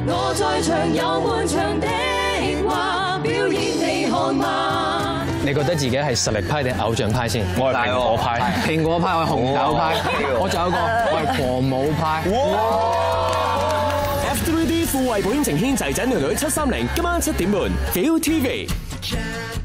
我在場有滿場的話，表演你看嗎？ 你覺得自己係實力派定偶像派先？我係蘋果派，蘋果派，我係紅豆派，我仲有個我係狂舞派。 F3D 富慧保險情牽齊仔女女730，今晚7點半 ViuTV。